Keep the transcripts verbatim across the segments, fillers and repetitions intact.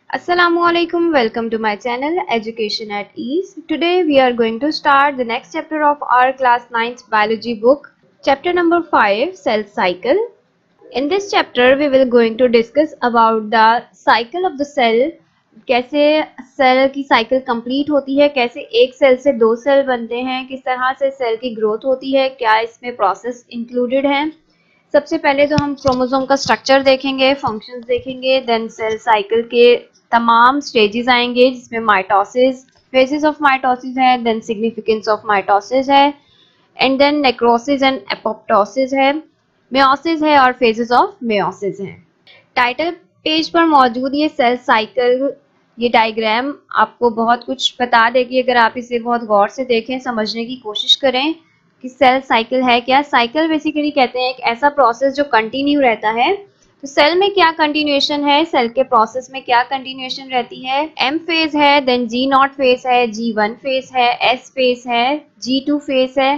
Assalamualaikum, welcome to my channel Education at Ease. Today we are going to start the next chapter of our class ninth biology book, chapter number five, cell cycle. In this chapter we will going to discuss about the cycle of the cell, कैसे cell की cycle complete होती है, कैसे एक cell से दो cell बनते हैं, किस तरह से सेल की ग्रोथ होती है, क्या इसमें प्रोसेस इंक्लूडेड है। सबसे पहले तो हम क्रोमोसोम का स्ट्रक्चर देखेंगे, फंक्शंस देखेंगे, देन सेल साइकिल के तमाम स्टेजेस आएंगे जिसमें माइटोसिस, फेजेस ऑफ माइटोसिस है, देन सिग्निफिकेंस ऑफ माइटोसिस है, and then necrosis and apoptosis है, मेयोसिस है और फेजेस ऑफ मेयोसिस है। टाइटल पेज पर मौजूद ये सेल साइकिल, ये डायग्राम आपको बहुत कुछ बता देगी अगर आप इसे बहुत गौर से देखें, समझने की कोशिश करें कि सेल साइकिल है क्या। साइकिल बेसिकली कहते हैं एक ऐसा प्रोसेस जो कंटिन्यू रहता है। तो सेल में क्या कंटिन्यूएशन है, सेल के प्रोसेस में क्या कंटिन्यूएशन रहती है। एम फेज है, देन जी नॉट फेज है, जी वन फेज है, एस फेज है, जी टू फेज है।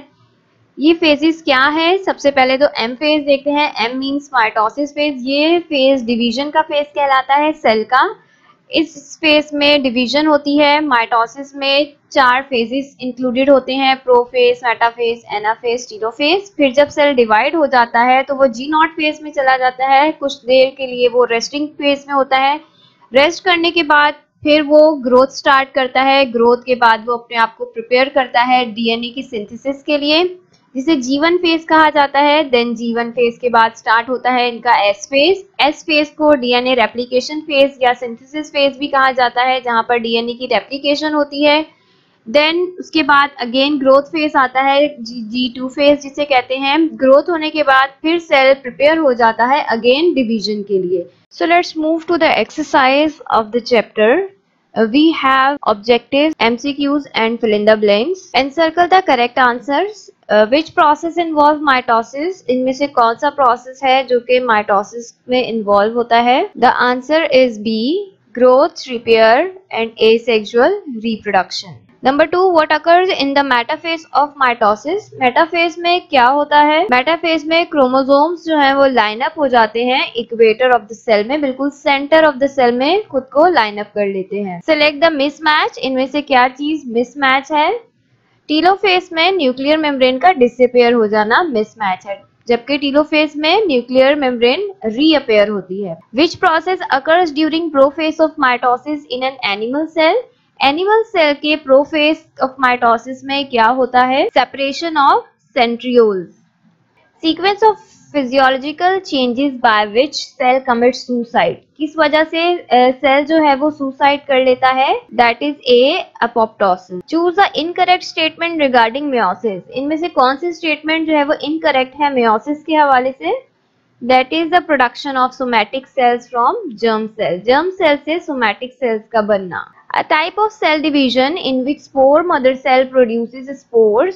ये फेजेस क्या है, सबसे पहले तो एम फेज देखते हैं। M means mitosis phase. ये फेज डिवीजन का फेज कहलाता है सेल का। इस फेज में डिवीजन होती है। माइटोसिस में चार फेजेस इंक्लूडेड होते हैं, प्रोफेज, मेटाफेज, एनाफेज, टीलोफेज। फिर जब सेल डिवाइड हो जाता है तो वो जी नॉट फेज में चला जाता है। कुछ देर के लिए वो रेस्टिंग फेज में होता है। रेस्ट करने के बाद फिर वो ग्रोथ स्टार्ट करता है। ग्रोथ के बाद वो अपने आप को प्रिपेयर करता है डीएनए की सिंथेसिस के लिए, जिसे जी वन फेज कहा जाता है। देन जी वन फेज के बाद स्टार्ट होता है इनका एस फेज। एस फेज को डीएनए रेप्लिकेशन फेज या सिंथेसिस फेज भी कहा जाता है, जहां पर डीएनए की रेप्लिकेशन होती है। देन उसके बाद अगेन ग्रोथ फेज आता है, जी टू फेज जिसे कहते हैं। ग्रोथ होने के बाद फिर सेल प्रिपेयर हो जाता है अगेन डिवीजन के लिए। So let's move to the exercise of the chapter. Uh, we have objectives, M C Qs and fill in the blanks. Encircle the correct answers. Uh, which process involve mitosis? इनमें से कौन सा process है जो कि mitosis में involve होता है? The answer is B. Growth, repair and asexual reproduction. Number two, what occurs in the metaphase of mitosis? Metaphase में क्या होता है? मेटाफेज में क्रोमोसोम्स जो हैं वो लाइन अप हो जाते हैं इक्वेटर ऑफ द सेल में, बिल्कुल सेंटर ऑफ द सेल में खुद को लाइन अप कर लेते हैं। Select the mismatch. इनमें से क्या चीज मिसमैच है? टीलोफेज में न्यूक्लियर मेम्ब्रेन का डिसअपियर हो जाना मिसमैच है, जबकि टीलोफेज में न्यूक्लियर मेम्ब्रेन रीअपियर होती है। Which process occurs during prophase of mitosis in an animal cell? Animal cell के प्रोफेज ऑफ माइटोसिस में क्या होता है? Separation of centrioles. Sequence of physiological changes by which cell commits suicide? किस वजह से सेल uh, जो है वो सुसाइड कर लेता है? That is a apoptosis. Choose the incorrect statement regarding meiosis. इनमें से कौन सी स्टेटमेंट जो है वो इनकरेक्ट है मेयोसिस के हवाले से? That is the production of somatic cells from germ cell. Germ cell से सोमैटिक सेल्स का बनना. A type of cell division in which spore mother cell produces spores.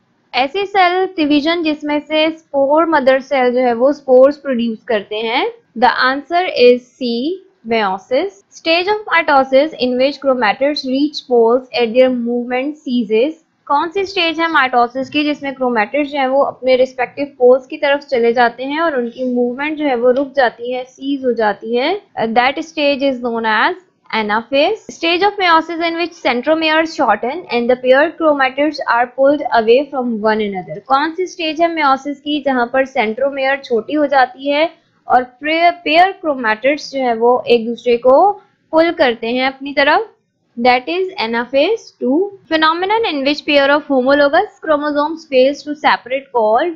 ऐसे सेल डिवीजन जिसमें से स्पोर मदर सेल जो है वो spores produce करते हैं. The answer is C, meiosis. Stage of mitosis in which chromatids reach poles at their movement ceases. कौन सी स्टेज है माइटोसिस की जिसमें क्रोमैटिड्स जो है वो अपने रिस्पेक्टिव पोल्स की तरफ चले जाते हैं और उनकी मूवमेंट जो है वो रुक जाती है, सीज हो जाती है. That stage is known as anaphase. Stage of meiosis in which centromeres shorten and the paired chromatids are pulled away from one another. कौन सी स्टेज है meiosis की जहां पर सेंट्रोमेयर छोटी हो जाती है और पेयर क्रोमैटिड्स जो है वो एक दूसरे को पुल करते हैं अपनी तरफ? That is anaphase two. Phenomenon in which pair of homologous chromosomes fails to separate called.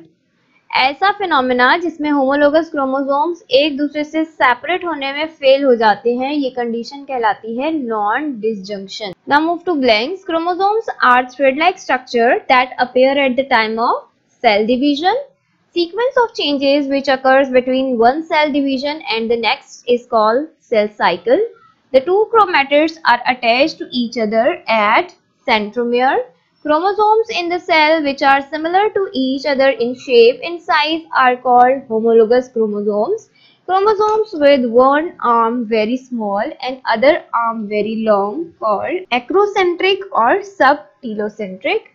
ऐसा फिनोमेना जिसमें होमोलोगस क्रोमोसोम्स एक दूसरे से सेपरेट होने में फेल हो जाते हैं, ये कंडीशन कहलाती है non disjunction. Now move to blanks. Chromosomes are thread like structure that appear at the time of cell division. Sequence of changes which occurs between one cell division and the next is called cell cycle. The two chromatids are attached to each other at centromere. Chromosomes in the cell which are similar to each other in shape and size are called homologous chromosomes. Chromosomes with one arm very small and other arm very long called acrocentric or subtelocentric.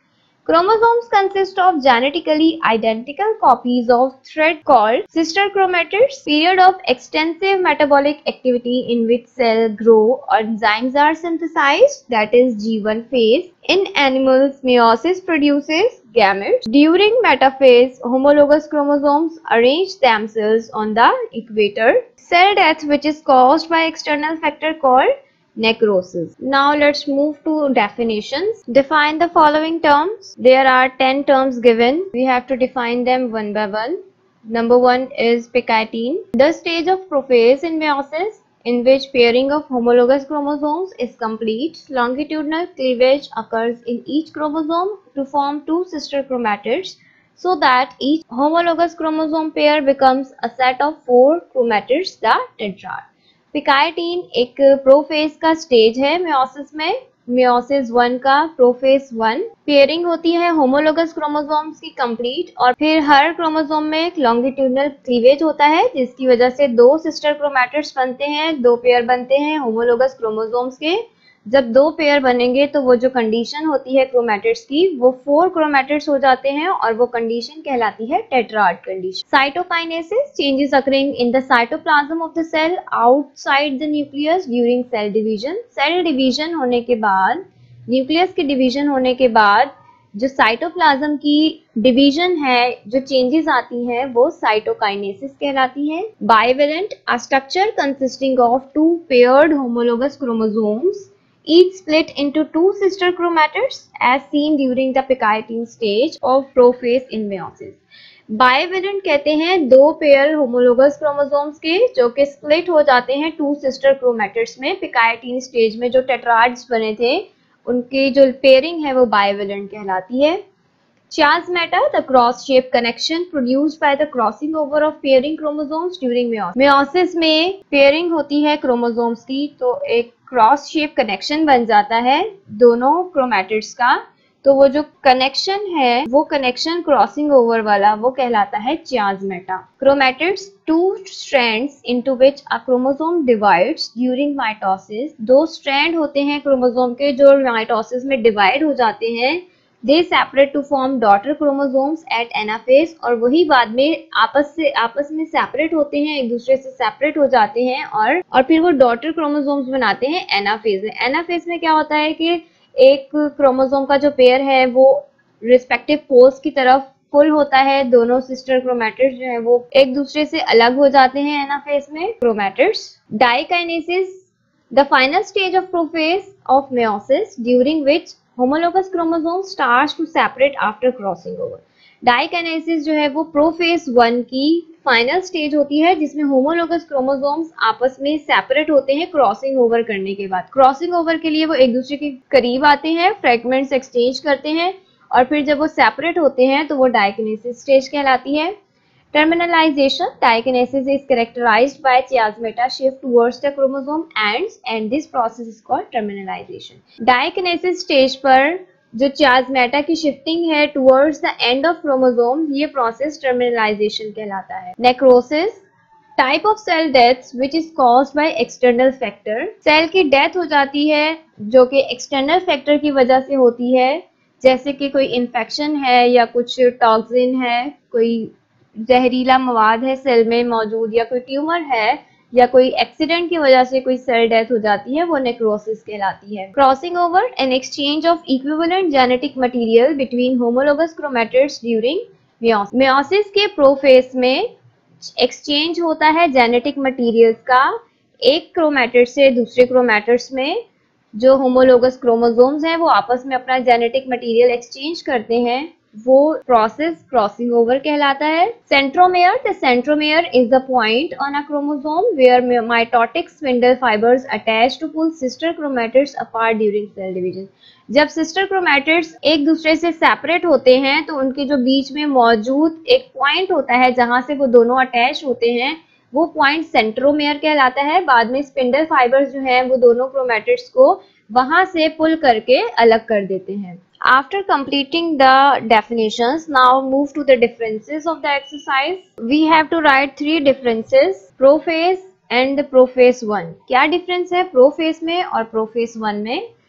Chromosomes consist of genetically identical copies of thread called sister chromatids. Period of extensive metabolic activity in which cell grow or enzymes are synthesized, that is G one phase. In animals, meiosis produces gametes. During metaphase, homologous chromosomes arrange themselves on the equator. Cell death, which is caused by external factor called necrosis. Now let's move to definitions. Define the following terms. There are ten terms given. We have to define them one by one. Number one is Picatinny. The stage of prophase in meiosis in which pairing of homologous chromosomes is complete. Longitudinal cleavage occurs in each chromosome to form two sister chromatids, so that each homologous chromosome pair becomes a set of four chromatids, the tetrad. Pachytene एक prophase का stage है meiosis में, meiosis one का prophase one. Pairing होती है homologous chromosomes की complete, और फिर हर क्रोमोसोम में एक लॉन्गिट्यूडनल क्लीवेज होता है जिसकी वजह से दो सिस्टर क्रोमैटिड्स बनते हैं, दो पेयर बनते हैं होमोलोगस क्रोमोसोम्स के। जब दो पेयर बनेंगे तो वो जो कंडीशन होती है क्रोमैटिड्स की वो फोर क्रोमैटिड्स हो जाते हैं और वो कंडीशन कहलाती है tetrad condition. Cytokinesis, changes occurring in the cytoplasm of the cell outside the nucleus during cell division. Cell division होने के बाद, न्यूक्लियस के डिवीजन होने के बाद जो साइटोप्लाज्म की डिवीजन है, जो चेंजेस आती हैं वो साइटोकाइनेसिस कहलाती है। Bivalent, a structure consisting of two paired homologous chromosomes each split into two sister chromatids as seen during the Picatinny stage of prophase in meiosis. Bivalent कहते हैं दो पेयर होमोलोगस क्रोमोसोम्स के जो कि स्प्लिट हो जाते हैं टू सिस्टर क्रोमैटिड्स में। पिकाइटिनी स्टेज में जो टेट्राड्स बने थे उनकी जो पेयरिंग है वो बाइवेलेंट कहलाती है। Chiasmata, the cross-shaped connection produced by the crossing over of pairing chromosomes during meiosis. meiosis में पेयरिंग होती है क्रोमोसोम्स की तो एक क्रॉस शेप कनेक्शन बन जाता है दोनों क्रोमैटिड्स का, तो वो जो कनेक्शन है वो कनेक्शन क्रॉसिंग ओवर वाला वो कहलाता है chiasmata. Chromatids, two strands into which a chromosome divides during mitosis. दो स्ट्रैंड होते हैं क्रोमोसोम के जो माइटोसिस में डिवाइड हो जाते हैं। They separate to form daughter chromosomes at anaphase, और वही बाद में आपस से आपस में सेपरेट होते हैं, एक दूसरे से सेपरेट हो जाते हैं और और फिर वो डॉटर क्रोमोसोम्स बनाते हैं एनाफेज में। एनाफेज में क्या होता है कि एक क्रोमोसोम का जो पेयर है वो रिस्पेक्टिव पोल्स की तरफ पुल होता है, दोनों सिस्टर क्रोमैटिड्स जो है वो एक दूसरे से अलग हो जाते हैं एनाफेज में chromatids. Diakinesis, the final stage of prophase of meiosis during which homologous chromosome starts to separate after crossing over. Diakinesis जो है वो प्रोफेज वन की फाइनल स्टेज होती है जिसमें होमोलोगस क्रोमोसोम्स आपस में सेपरेट होते हैं क्रॉसिंग ओवर करने के बाद। क्रॉसिंग ओवर के लिए वो एक दूसरे के करीब आते हैं, फ्रेगमेंट्स एक्सचेंज करते हैं और फिर जब वो सेपरेट होते हैं तो वो डाइकाइनेसिस स्टेज कहलाती है। Terminalization, dikinesis is characterized by chiasmata shift towards the chromosome ends and this process is called terminalization. Dikinesis stage पर जो chiasmata की shifting है towards the end of chromosome, ये process terminalization कहलाता है। Necrosis, type of cell death which is caused by external factor. Cell की death हो जाती है जो कि external factor की वजह से होती है, जैसे कि कोई infection है या कुछ toxin है, कोई जहरीला मवाद है सेल में मौजूद या कोई ट्यूमर है या कोई एक्सीडेंट की वजह से कोई सेल डेथ हो जाती है, वो नेक्रोसिस कहलाती है। Crossing over, an exchange of equivalent genetic material between homologous chromatids during meiosis. Meiosis के प्रोफेज में एक्सचेंज होता है जेनेटिक मटेरियल्स का एक क्रोमैटिड से दूसरे क्रोमैटिड्स में। जो होमोलोगस क्रोमोसोम्स हैं वो आपस में अपना जेनेटिक मटेरियल एक्सचेंज करते हैं, वो प्रोसेस क्रॉसिंग ओवर कहलाता है। Centromere, the centromere is the point on a chromosome where mitotic spindle fibres attach to pull sister chromatids apart during cell division. जब सिस्टर क्रोमैटिड्स एक दूसरे से सेपरेट होते हैं तो उनके जो बीच में मौजूद एक पॉइंट होता है जहां से वो दोनों अटैच होते हैं, वो पॉइंट सेंट्रोमेयर कहलाता है। बाद में स्पिंडल फाइबर्स जो हैं वो दोनों क्रोमैटिड्स को वहां से पुल करके अलग कर देते हैं। After completing the definitions, now move to the differences of the exercise. We have to write three differences, prophase and prophase one. क्या difference है prophase में और prophase one में?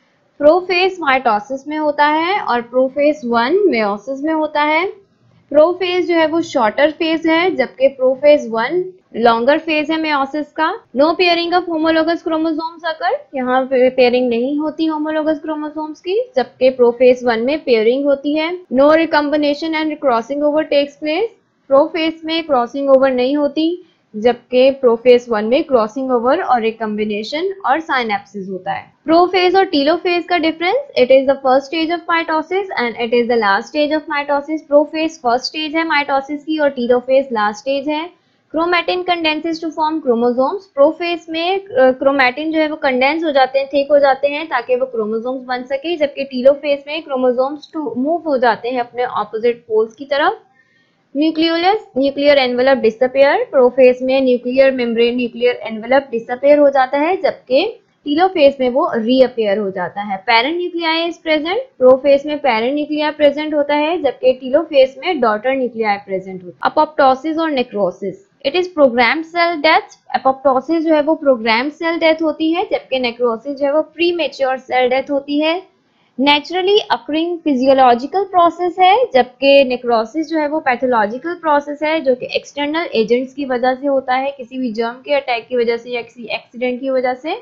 प्रोफेज माइटोसिस में होता है और प्रोफेज वन मेयोसिस में होता है। प्रोफेज जो है वो शॉर्टर फेज है, जबकि प्रोफेज वन लॉन्गर फेज है मेयोसिस का। No pairing of homologous chromosomes occur, यहाँ पे पेयरिंग नहीं होती होमोलोगस क्रोमोसोम्स की, जबकि प्रोफेज वन में पेयरिंग होती है। No recombination and crossing over takes place, prophase में क्रॉसिंग ओवर नहीं होती, जबकि प्रोफेज वन में क्रॉसिंग ओवर और रिकम्बिनेशन और साइनेप्सिस होता है। प्रोफेज और टीलोफेज का difference, it is the first stage of mitosis and it is the last stage of mitosis. Prophase first stage है माइटोसिस की और टीलोफेज लास्ट स्टेज है। Chromatin condenses to form chromosomes, prophase में chromatin जो है वो condense हो जाते हैं, थिक हो जाते हैं ताकि वो क्रोमोसोम्स बन सके, जबकि टीलोफेज में क्रोमोसोम्स टू मूव हो जाते हैं अपने ऑपोजिट पोल्स की तरफ। Nucleolus, nuclear envelope disappear, prophase में nuclear membrane nuclear envelope disappear हो जाता है, जबकि टीलोफेज में वो रीअपियर हो जाता है। Parent nuclei is present, prophase में पैरेंट न्यूक्लियाई प्रेजेंट होता है, जबकि टीलोफेज में डॉटर न्यूक्लियाई प्रेजेंट होता है। अपोप्टोसिस और necrosis, it is programmed cell death. Apoptosis जो है वो प्रोग्राम्ड सेल डेथ होती है, जबकि नेक्रोसिस जो है वो प्री मेच्योर सेल डेथ होती है। नेचुरली अकरिंग फिजियोलॉजिकल प्रोसेस है, जबकि नेक्रोसिस जो है वो पैथोलॉजिकल प्रोसेस है जो कि एक्सटर्नल एजेंट्स की वजह से होता है, किसी भी जर्म के अटैक की वजह से या किसी एक्सीडेंट की वजह से।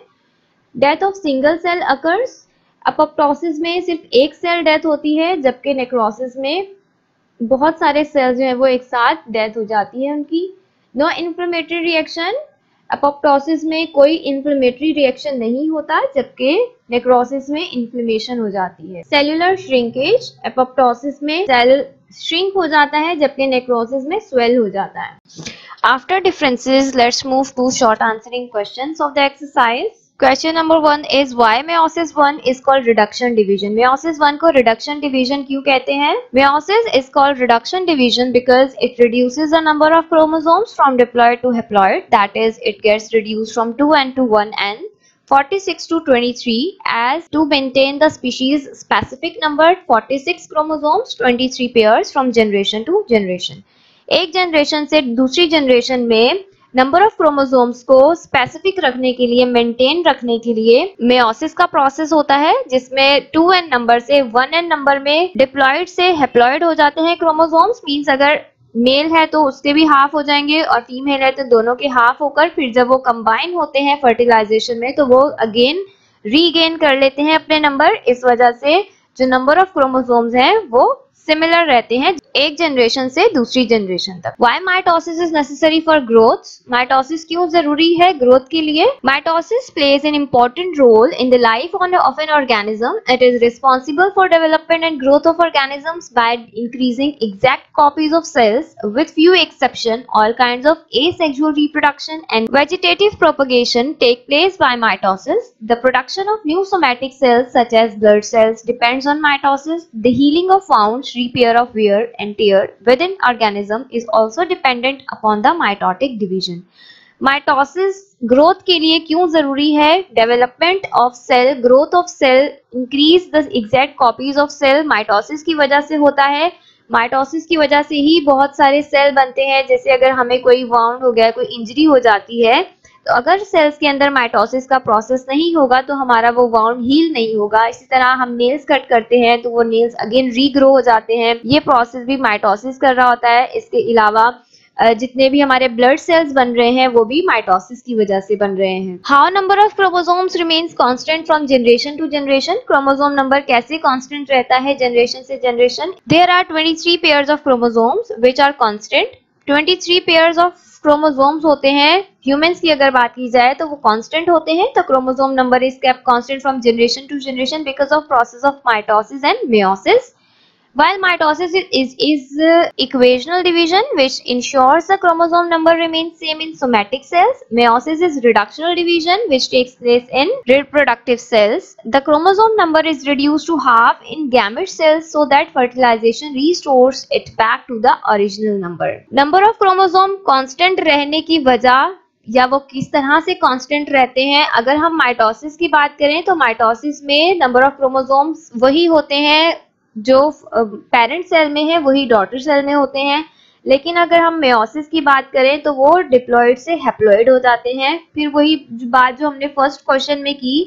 Death of single cell occurs, apoptosis में सिर्फ एक सेल डेथ होती है, जबकि नेक्रोसिस में बहुत सारे सेल्स जो है वो एक साथ डेथ हो जाती है उनकी। नो इन्फ्लेमेटरी रिएक्शन, अपोप्टोसिस में कोई इन्फ्लेमेटरी रिएक्शन नहीं होता, जबकि नेक्रोसिस में इन्फ्लेमेशन हो जाती है। सेल्यूलर श्रिंकेज, अपोप्टोसिस में सेल श्रिंक हो जाता है, जबकि नेक्रोसिस में स्वेल हो जाता है। After differences, let's move to short answering questions of the exercise. Question number one is why meiosis one is called reduction division. Meiosis one को reduction division क्यों कहते हैं? Meiosis is called reduction division because it reduces the number of chromosomes from diploid to haploid. That is, it gets reduced from two n to one n, forty-six to twenty-three, as to maintain the species specific number forty-six chromosomes, twenty-three pairs from generation to generation. एक generation से दूसरी generation में number of chromosomes को specific रखने के लिए, maintain रखने के लिए मेयोसिस का प्रोसेस होता है, जिसमें टू एन नंबर से वन एन नंबर में डिप्लॉइड से हैप्लॉइड हो जाते हैं क्रोमोसोम्स। मींस अगर मेल है तो उसके भी हाफ हो जाएंगे और फीमेल है तो दोनों के हाफ होकर फिर जब वो कंबाइन होते हैं फर्टिलाइजेशन में तो वो अगेन रीगेन कर लेते हैं अपने नंबर। इस वजह से जो नंबर ऑफ क्रोमोसोम्स हैं वो सिमिलर रहते हैं एक जनरेशन से दूसरी जनरेशन तक। Why mitosis is necessary for growth? Mitosis क्यों जरूरी है ग्रोथ के लिए? Mitosis plays an important role in the life of an organism. It is responsible for development and growth of organisms by increasing exact copies of cells. With few exception, all kinds of asexual reproduction and vegetative propagation take place by mitosis. The production of new somatic cells such as blood cells depends on mitosis. The healing of wounds, repair of wear and tear within organism is also dependent upon the mitotic division. Mitosis growth के लिए क्यों जरूरी है? Development of cell, growth of cell, increase the exact copies of cell mitosis की वजह से होता है। माइटोसिस की वजह से ही बहुत सारे सेल बनते हैं। जैसे अगर हमें कोई वाउंड हो गया, कोई इंजरी हो जाती है, तो अगर सेल्स के अंदर माइटोसिस का प्रोसेस नहीं होगा तो हमारा वो वाउंड हील नहीं होगा। इसी तरह हम नेल्स कट करते हैं तो वो नेल्स अगेन रीग्रो हो जाते हैं, ये प्रोसेस भी माइटोसिस कर रहा होता है। इसके अलावा जितने भी हमारे ब्लड सेल्स बन रहे हैं वो भी माइटोसिस की वजह से बन रहे हैं। How number of chromosomes remains constant from generation to generation? Chromosome number कैसे कांस्टेंट रहता है जनरेशन से generation? There are twenty-three pairs of chromosomes which are constant. twenty-three pairs of chromosomes होते हैं। ह्यूमंस की अगर बात की जाए तो वो कांस्टेंट होते हैं। तो chromosome number is kept constant from generation to generation because of process of mitosis and meiosis. While mitosis is, is, is uh, equational division which ensures the chromosome number remains same in somatic cells, meiosis is reductional division which takes place in reproductive cells. The chromosome number is reduced to half in gamete cells so that fertilization restores it back to the original number. Number of chromosome constant रहने की वजह या वो किस तरह से constant रहते हैं? अगर हम माइटोसिस की बात करें तो माइटोसिस में नंबर ऑफ क्रोमोसोम्स वही होते हैं जो पेरेंट सेल में है, वही डॉटर सेल में होते हैं। लेकिन अगर हम मेयोसिस की बात करें तो वो डिप्लॉइड से हैप्लॉइड हो जाते हैं। फिर वही बात जो हमने फर्स्ट क्वेश्चन में की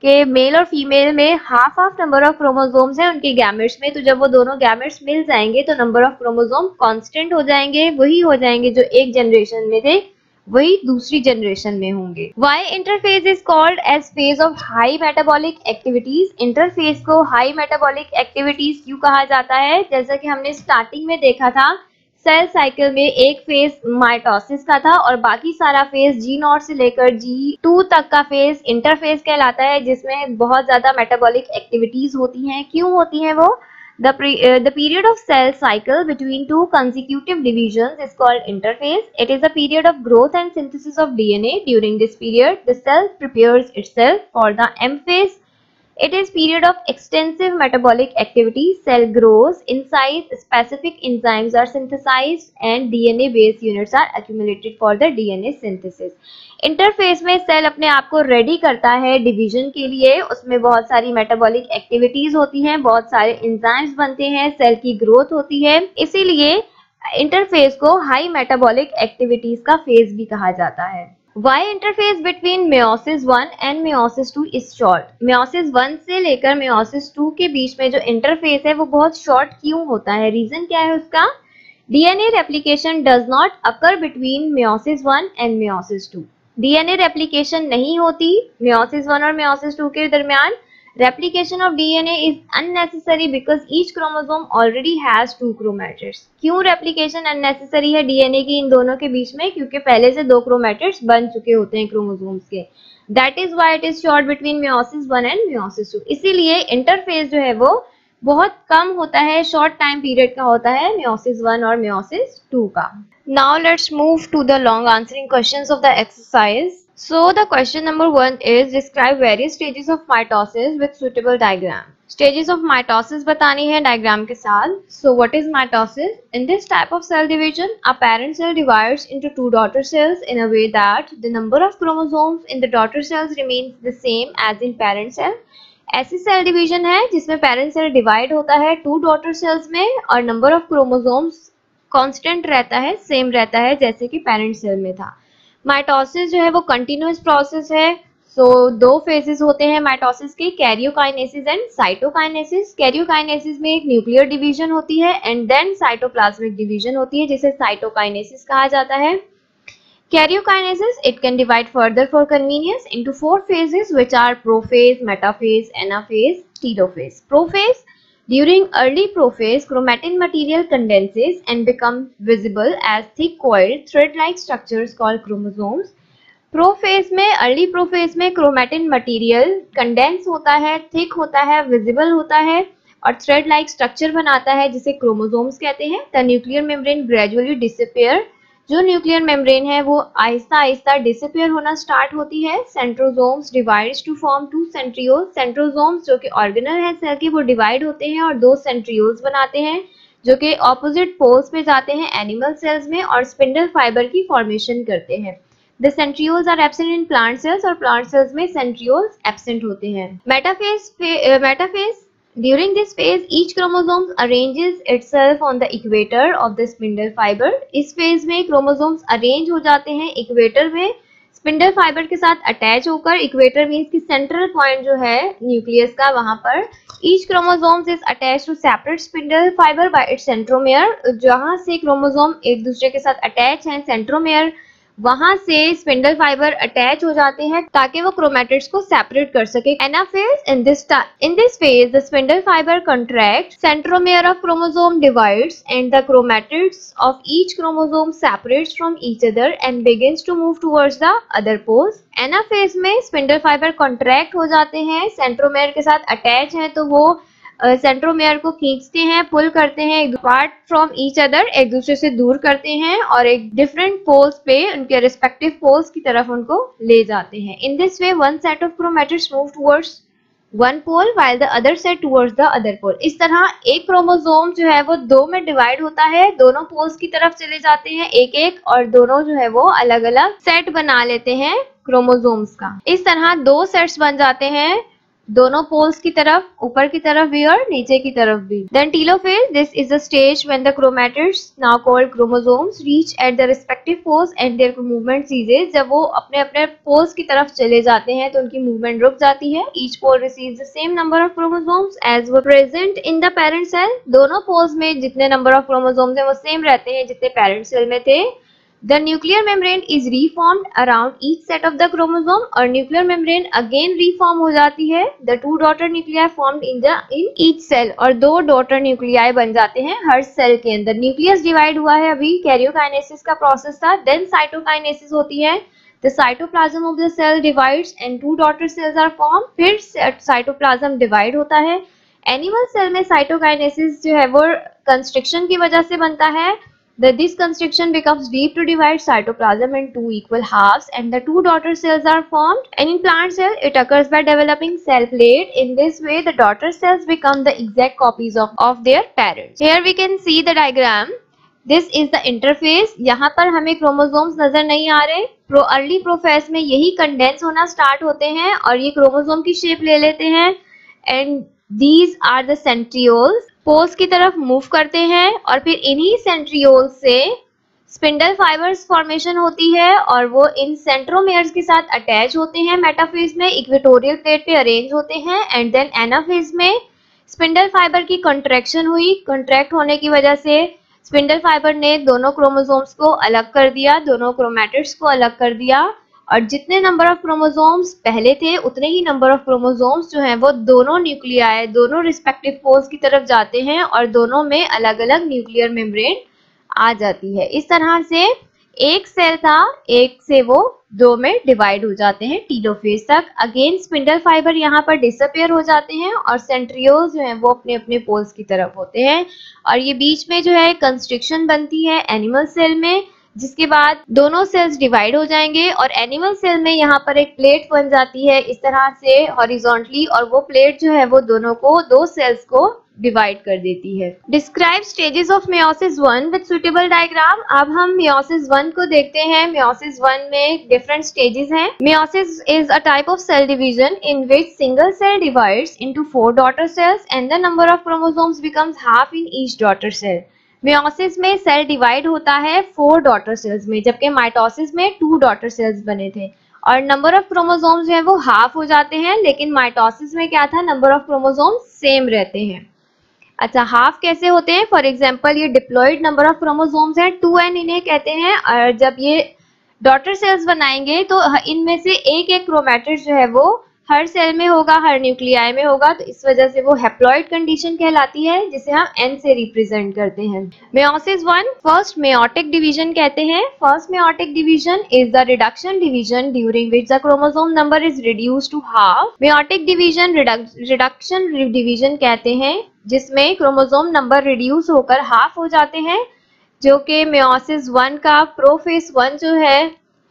कि मेल और फीमेल में half half number of chromosomes हैं उनके गैमेट्स में, तो जब वो दोनों गैमेट्स मिल जाएंगे तो नंबर ऑफ क्रोमोसोम कांस्टेंट हो जाएंगे, वही हो जाएंगे जो एक जनरेशन में थे वही दूसरी जनरेशन में होंगे। Why interphase is called as phase of high metabolic activities. Interphase को हाई मेटाबॉलिक एक्टिविटीज क्यों कहा जाता है? जैसा कि हमने स्टार्टिंग में देखा था, सेल साइकिल में एक फेज माइटोसिस का था और बाकी सारा फेज जी नॉट से लेकर जी टू तक का फेज इंटरफेज कहलाता है, जिसमें बहुत ज्यादा मेटाबॉलिक एक्टिविटीज होती हैं। क्यों होती हैं वो? The, pre, uh, the period of cell cycle between two consecutive divisions is called interphase. It is a period of growth and synthesis of D N A. During this period, the cell prepares itself for the M phase. It is period of extensive metabolic activity. Cell grows in size, specific enzymes are synthesized, and D N A-based units are accumulated for the D N A synthesis. Interphase में cell अपने आप को ready करता है division के लिए, उसमें बहुत सारी मेटाबॉलिक एक्टिविटीज होती हैं, बहुत सारे एंजाइम्स बनते हैं, सेल की ग्रोथ होती है, इसीलिए इंटरफेस को हाई मेटाबॉलिक एक्टिविटीज का फेज भी कहा जाता है। Why interphase between meiosis one and meiosis two is short. Meiosis one से लेकर मेयोसिस टू के बीच में जो इंटरफेस है वो बहुत शॉर्ट क्यों होता है? रीजन क्या है उसका? DNA replication does not occur between meiosis one and meiosis two. DNA replication नहीं होती मेयोसिस वन और मेयोसिस टू के दरमियान। Replication of DNA is unnecessary because each chromosome already has two chromatids. क्यों रेप्लिकेशन अननेसेसरी है DNA की इन दोनों के बीच में? क्योंकि पहले से दो क्रोमैटिड्स बन चुके होते हैं क्रोमोसोम्स के। That is why it is short between meiosis one and meiosis two. इसीलिए इंटरफेस जो है वो बहुत कम होता है, शॉर्ट टाइम पीरियड का होता है मेयोसिस वन और मेयोसिस टू का। Now let's move to the long answering questions of the exercise. So the question number one is describe various stages of mitosis with suitable diagram. Stages of mitosis बतानी है diagram के साथ. So what is mitosis? In this type of cell division, a parent cell divides into two daughter cells in a way that the number of chromosomes in the daughter cells remains the same as in parent cell. ऐसी cell division है जिसमें parent cell divide होता है to daughter cells में और number of chromosomes constant रहता है, same रहता है जैसे कि पेरेंट सेल में था। माइटोसिस जो है वो कंटिन्यूअस प्रोसेस है। सो so, दो फेजेस होते हैं माइटोसिस के, कैरियोकाइनेसिस एंड साइटोकाइनेसिस। कैरियोकाइनेसिस में एक न्यूक्लियर डिवीजन होती है एंड देन साइटोप्लाज्मिक डिवीजन होती है जिसे साइटोकाइनेसिस कहा जाता है। Karyokinesis, it can divide further for convenience into four phases which are prophase, metaphase, anaphase, telophase. Prophase, during early prophase, chromatin material condenses and becomes visible as thick coiled thread-like structures called chromosomes. Prophase में, early prophase में chromatin material condense होता है, thick होता है, visible होता है और thread like structure बनाता है जिसे क्रोमोसोम्स कहते हैं। The nuclear membrane gradually disappear, जो न्यूक्लियर मेम्ब्रेन है वो आहिस्ता आहिस्ता डिसअपियर होना स्टार्ट होती है। Centrosomes divides to form two centrioles. Centrosomes जो कि ऑर्गेनल है सेल के वो डिवाइड होते हैं और दो सेंट्रियोल्स बनाते हैं जो कि ऑपोजिट पोल्स पे जाते हैं एनिमल सेल्स में और स्पिंडल फाइबर की फॉर्मेशन करते हैं। The centrioles are absent in plant cells और plant cells में centrioles absent होते हैं। Metaphase, uh, metaphase during this phase each chromosome arranges itself on the equator of the spindle fiber। इस phase में chromosomes arrange हो जाते हैं equator में स्पिंडल फाइबर के साथ अटैच होकर। इक्वेटर मीन्स की सेंट्रल पॉइंट जो है न्यूक्लियस का वहां पर। Each chromosomes is attached to separate spindle fibre by its centromere. जहां से क्रोमोसोम एक दूसरे के साथ अटैच हैं सेंट्रोमेयर, वहां से स्पिंडल फाइबर अटैच हो जाते हैं ताकि वो क्रोमैटिड्स को सेपरेट कर सके। Anaphase, in this in this phase the spindle fibre contract, centromere of chromosome divides and the chromatids of each chromosome separates from each other and begins to move towards the other poles. Anaphase में spindle fibre contract हो जाते हैं, centromere के साथ attach हैं तो वो centromere uh, को खींचते हैं, पुल करते हैं, पार्ट फ्रॉम ईच अदर, एक दूसरे से दूर करते हैं और एक डिफरेंट पोल्स पे उनके रिस्पेक्टिव पोल्स की तरफ उनको ले जाते हैं। In this way one set of chromatids move towards one pole while the other set towards the other pole. इस तरह एक क्रोमोसोम जो है वो दो में डिवाइड होता है, दोनों पोल्स की तरफ चले जाते हैं एक एक और दोनों जो है वो अलग अलग सेट बना लेते हैं क्रोमोसोम्स का। इस तरह दो सेट्स बन जाते हैं दोनों पोल्स की तरफ, ऊपर की तरफ भी और नीचे की तरफ भी। Then telophase, this is the stage when the chromatids now called chromosomes reach at the respective poles and their movement ceases. जब वो अपने अपने पोल्स की तरफ चले जाते हैं तो उनकी मूवमेंट रुक जाती है। Each pole receives the same number of chromosomes as were present in the parent cell. दोनों पोल्स में जितने नंबर ऑफ क्रोमोसोम्स हैं वो सेम रहते हैं जितने पेरेंट सेल में थे। The nuclear membrane is reformed around each set of the chromosome और nuclear membrane again reform हो जाती है। The two daughter nuclei formed in the in each cell और दो daughter nuclei बन जाते हैं हर सेल के अंदर। न्यूक्लियस डिवाइड हुआ है, अभी कैरियोकाइनेसिस का प्रोसेस था, देन साइटोकाइनेसिस होती है। The cytoplasm of the cell divides and two daughter cells are formed। फिर साइटोप्लाज्म डिवाइड होता है। एनिमल सेल में साइटोकाइनेसिस जो है वो कंस्ट्रिक्शन की वजह से बनता है। The, this constriction becomes deep to divide cytoplasm in two equal halves and the two daughter cells are formed. And in plant cell, it occurs by developing cell plate. In this way, the daughter cells become the exact copies of, of their parents. Here we can see the diagram. This is the interphase. यहाँ पर हमें chromosomes नजर नहीं आ रहे। Pro early prophase में यही condense होना start होते हैं और ये क्रोमोसोम की शेप ले लेते हैं। And these are the centrioles। Poles की तरफ मूव करते हैं और फिर इन्हीं सेंट्रियोल से स्पिंडल फाइबर्स फॉर्मेशन होती है और वो इन सेंट्रोमेयर्स के साथ अटैच होते हैं। मेटाफेज में इक्वेटोरियल प्लेट पे अरेंज होते हैं एंड देन एनाफेज में स्पिंडल फाइबर की कंट्रैक्शन हुई। कंट्रैक्ट होने की वजह से स्पिंडल फाइबर ने दोनों क्रोमोसोम्स को अलग कर दिया, दोनों क्रोमैटिड्स को अलग कर दिया और जितने नंबर ऑफ क्रोमोसोम्स पहले थे उतने ही नंबर ऑफ क्रोमोसोम्स जो हैं वो दोनों न्यूक्लियाई, दोनों रिस्पेक्टिव पोल्स की तरफ जाते हैं और दोनों में अलग अलग न्यूक्लियर मेम्ब्रेन आ जाती है। इस तरह से एक सेल था, एक से वो दो में डिवाइड हो जाते हैं टीलोफेज तक। अगेन स्पिंडल फाइबर यहाँ पर डिसअपियर हो जाते हैं और सेंट्रियोल्स जो हैं वो अपने अपने पोल्स की तरफ होते हैं और ये बीच में जो है कंस्ट्रिक्शन बनती है एनिमल सेल में, जिसके बाद दोनों सेल्स डिवाइड हो जाएंगे और एनिमल सेल में यहाँ पर एक प्लेट बन जाती है इस तरह से हॉरिजॉन्टली और वो प्लेट जो है वो दोनों को, दो सेल्स को डिवाइड कर देती है। Describe stages of meiosis one with suitable diagram. अब हम मेयोसिस वन को देखते हैं। मेयोसिस वन में डिफरेंट स्टेजेस हैं। Meiosis is a type of cell division in which single cell divides into four daughter cells and the number of chromosomes becomes half in each daughter cell. Meiosis में cell divide होता है four daughter cells में, जबकि mitosis में to daughter cells बने थे और number of chromosomes जो है वो हाफ हो जाते हैं। लेकिन माइटोसिस में क्या था, नंबर ऑफ क्रोमोसोम्स सेम रहते हैं। अच्छा, हाफ कैसे होते हैं? फॉर एग्जांपल ये डिप्लॉयड नंबर ऑफ क्रोमोसोम्स है, टू एन इन्हें कहते हैं और जब ये डॉटर सेल्स बनाएंगे तो इनमें से एक एक क्रोमैटिड जो है वो हर सेल में होगा, हर न्यूक्लियाई में होगा, तो इस वजह से वो हैप्लॉइड कंडीशन कहलाती है जिसे हम एन से रिप्रेजेंट करते हैं। Meiosis one first meiotic division कहते हैं। First meiotic division is the reduction division during which the chromosome number is reduced to half. Meiotic division reduction division कहते हैं जिसमें क्रोमोसोम नंबर रिड्यूस होकर हाफ हो जाते हैं, जो कि मेयोसिस वन का प्रोफेज वन जो है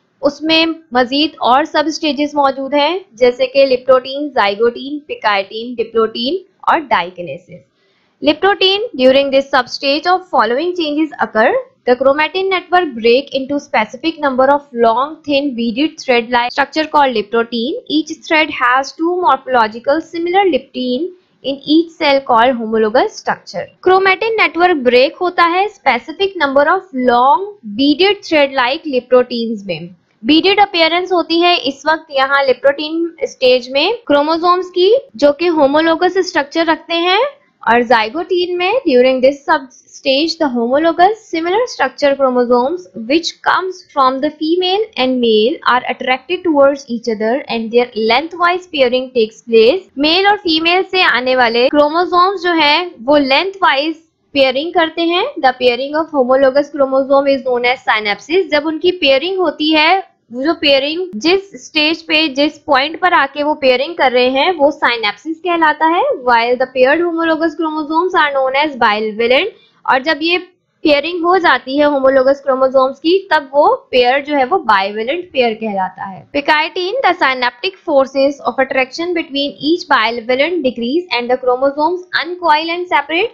उसमें मजीद और सब स्टेजेस मौजूद हैं जैसे कि लिप्टोटीन, जाइगोटीन, पिकाइटीन, डिप्लोटीन और diakinesis. Leptotene during this sub stage of following changes occur the chromatin network break into specific number of long thin beaded thread like structure called liptoteen. Each thread has two morphological similar liptine in each cell called homologous structure. Chromatin network break होता है specific number of long beaded thread like liptoteins में। Beaded appearance होती है इस वक्त यहाँ leptotene stage में chromosomes की जो कि होमोलोगस स्ट्रक्चर रखते हैं और जाइगोटीन में during this sub stage the homologous similar structure chromosomes which comes from the female and male are attracted towards each other and their lengthwise pairing takes place. Male और female से आने वाले chromosomes जो हैं वो lengthwise pairing करते हैं। The pairing of homologous chromosome is known as synapsis. जब उनकी पेयरिंग होती है, वो जो पेयरिंग जिस स्टेज पे जिस पॉइंट पर आके वो पेयरिंग कर रहे हैं वो साइनेप्सिस कहलाता है। While the paired homologous chromosomes are known as bivalent. और जब ये पेयरिंग हो जाती है होमोलोगस क्रोमोसोम्स की तब वो पेयर जो है वो बाइवेलेंट पेयर कहलाता है। Pachytene the synaptic forces of attraction between each bivalent decrease and the chromosomes uncoil and separate.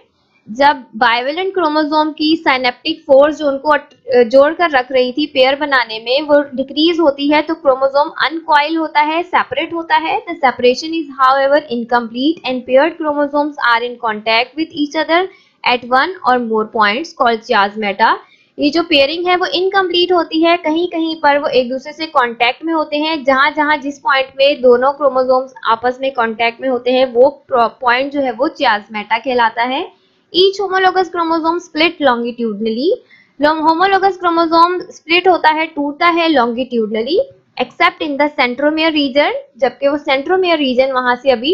जब बाइवेलेंट क्रोमोसोम की साइनेप्टिक फोर्स जो उनको जोड़कर रख रही थी पेयर बनाने में वो डिक्रीज होती है तो क्रोमोसोम अनकॉइल होता है, सेपरेट होता है। The separation is however incomplete and paired chromosomes are in contact with each other at one or more points called चियाज़मेटा। ये जो पेयरिंग है वो इनकम्प्लीट होती है, कहीं कहीं पर वो एक दूसरे से कांटेक्ट में होते हैं। जहां जहां जिस पॉइंट में दोनों क्रोमोसोम्स आपस में कांटेक्ट में होते हैं वो पॉइंट जो है वो चियाज़मेटा कहलाता है। Each homologous chromosome split longitudinally. Homologous chromosome split होता है, टूटता है longitudinally except in the centromere region, जबकि वो सेंट्रोमियर रीजन वहां से अभी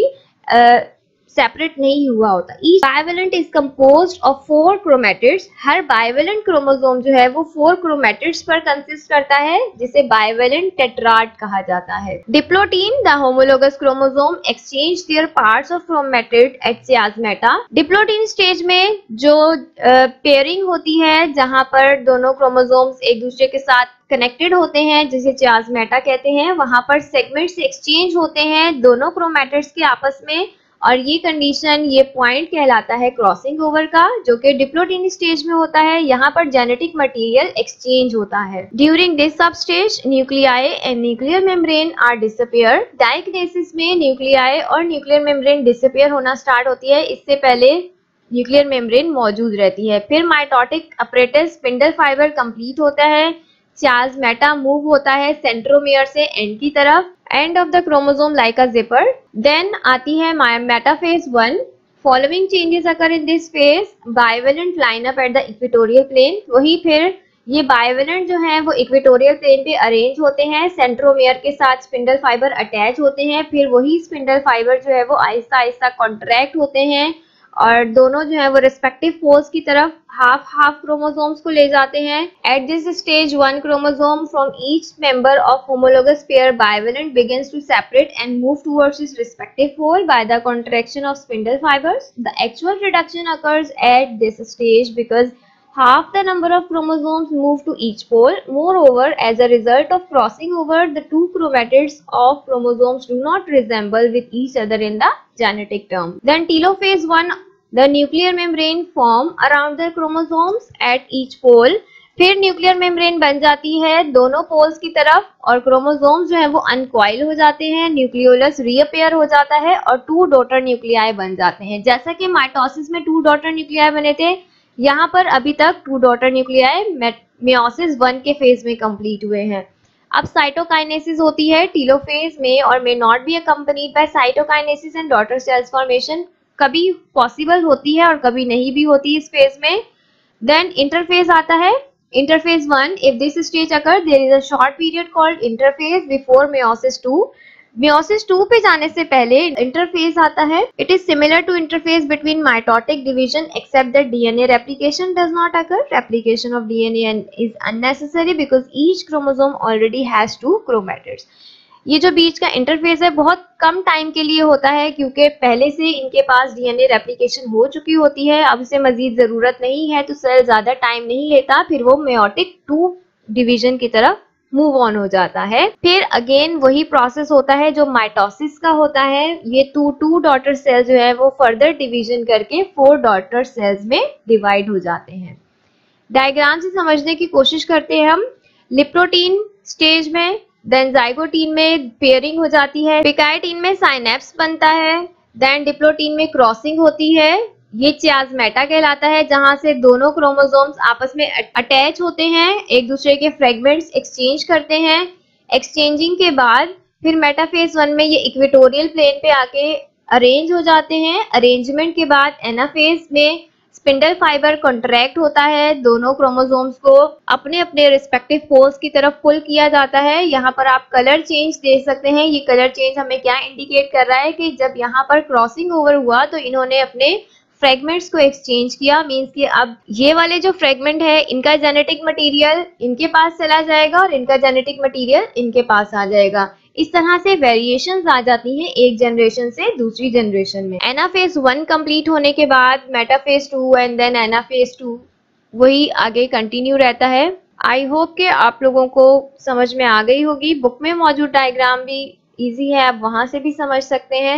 सेपरेट नहीं हुआ होता। Each bivalent is composed of four chromatids। हर bivalent क्रोमोसोम जो है वो four chromatids पर कंसिस्ट करता है जिसे bivalent tetrad कहा जाता है। Diplotene the homologous chromosome exchange their parts of chromatid at chiasmata। Diplotene stage में जो पेयरिंग uh, होती है जहां पर दोनों क्रोमोसोम्स एक दूसरे के साथ कनेक्टेड होते हैं जिसे चियाज़मेटा कहते हैं, वहां पर सेगमेंट्स एक्सचेंज होते हैं दोनों क्रोमैटिड्स के आपस में और ये कंडीशन ये पॉइंट कहलाता है क्रॉसिंग ओवर का जो कि डिप्लोटीन स्टेज में होता है। यहाँ पर जेनेटिक मटेरियल एक्सचेंज होता है। During this sub stage nuclei and nuclear membrane are disappear. Diakinesis में न्यूक्लियाई और न्यूक्लियर मेम्ब्रेन डिसअपियर होना स्टार्ट होती है, इससे पहले न्यूक्लियर मेम्ब्रेन मौजूद रहती है। फिर mitotic apparatus spindle fibre complete होता है, चियाज़मेटा मूव होता है सेंट्रोमियर से एंड की तरफ, end of the chromosome like a zipper. Then आती है metaphase one. Following changes occur in this phase. Bivalent line up at the equatorial plane. वही फिर ये बाइवेलेंट जो है वो इक्वेटोरियल प्लेन पे अरेंज होते हैं, सेंट्रोमियर के साथ स्पिंडल फाइबर अटैच होते हैं। फिर वही स्पिंडल फाइबर जो है वो आहिस्ता आहिस्ता कॉन्ट्रैक्ट होते हैं और दोनों जो है वो रिस्पेक्टिव पोल्स की तरफ हाफ हाफ क्रोमोसोम्स को ले जाते हैं। At this stage one chromosome from each member of homologous pair bivalent begins to separate and move towards its respective pole by the contraction of spindle fibers. The actual reduction occurs at this stage because half the number of chromosomes move to each pole. Moreover, as a result of crossing over, the two chromatids of chromosomes do not resemble with each other in the genetic term. Then telophase one, the nuclear membrane form around the chromosomes at each pole. फिर nuclear membrane बन जाती है दोनों poles की तरफ और chromosomes जो है वो अनकॉइल हो जाते हैं, न्यूक्लियोलस रीअपेयर हो जाता है और टू डॉटर न्यूक्लियाई बन जाते हैं। जैसा कि माइटोसिस में टू डॉटर न्यूक्लियाई बने थे, यहाँ पर अभी तक two daughter nuclei meiosis one के फेज में कंप्लीट हुए हैं। अब साइटोकाइनेसिस होती है टीलोफेज में और may not be accompanied by cytokinesis and daughter cells formation. कभी पॉसिबल होती है और कभी नहीं भी होती इस फेज में। देन इंटरफेज आता है। Interphase one, if this stage occur there is a short period called interphase before meiosis two. Meiosis two पे जाने से पहले इंटरफेज आता है। It is similar to interphase between mitotic division except that DNA replication does not occur. Replication of DNA is unnecessary because each chromosome already has two chromatids. ये जो बीच का interphase है बहुत कम टाइम के लिए होता है क्योंकि पहले से इनके पास डीएनए रेप्लिकेशन हो चुकी होती है, अब इसे मजीद जरूरत नहीं है तो सेल ज्यादा टाइम नहीं लेता, फिर वो मेयोटिक टू डिवीजन की तरफ मूव ऑन हो जाता है। फिर अगेन वही प्रोसेस होता है जो माइटोसिस का होता है। ये टू टू डॉटर सेल जो है वो फर्दर डिवीजन करके फोर डॉटर सेल्स में डिवाइड हो जाते हैं। डायग्राम से समझने की कोशिश करते हैं हम। लिप्रोटीन स्टेज में, देन जाइगोटीन में पेयरिंग हो जाती है, पिकाइटीन में साइनेप्स बनता है, देन डिप्लोटीन में क्रॉसिंग होती है। ये चियाज़मेटा कहलाता है जहां से दोनों क्रोमोसोम्स आपस में अटैच होते हैं, एक दूसरे के फ्रेगमेंट्स एक्सचेंज करते हैं। एक्सचेंजिंग के बाद फिर मेटाफेज वन में ये इक्वेटोरियल प्लेन पे आके अरेंज हो जाते हैं। अरेंजमेंट के बाद एनाफेज में स्पिंडल फाइबर कॉन्ट्रैक्ट होता है, दोनों क्रोमोसोम्स को अपने अपने रिस्पेक्टिव पोल्स की तरफ पुल किया जाता है। यहाँ पर आप कलर चेंज देख सकते हैं। ये कलर चेंज हमें क्या इंडिकेट कर रहा है कि जब यहाँ पर क्रॉसिंग ओवर हुआ तो इन्होंने अपने फ्रेगमेंट्स को एक्सचेंज किया। मींस कि अब ये वाले जो फ्रेगमेंट है इनका जेनेटिक मटेरियल इनके पास चला जाएगा और इनका जेनेटिक मटेरियल इनके पास आ जाएगा। इस तरह से वेरिएशंस आ जाती हैं एक जनरेशन से दूसरी जनरेशन में। एनाफेज वन कंप्लीट होने के बाद metaphase two and then anaphase two वही आगे कंटिन्यू रहता है। आई होप कि आप लोगों को समझ में आ गई होगी। बुक में मौजूद डायग्राम भी इजी है, आप वहां से भी समझ सकते हैं।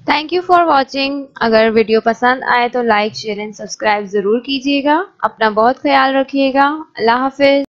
Thank you for watching. अगर वीडियो पसंद आए तो लाइक शेयर एंड सब्सक्राइब ज़रूर कीजिएगा। अपना बहुत ख्याल रखिएगा। अल्लाह हाफिज।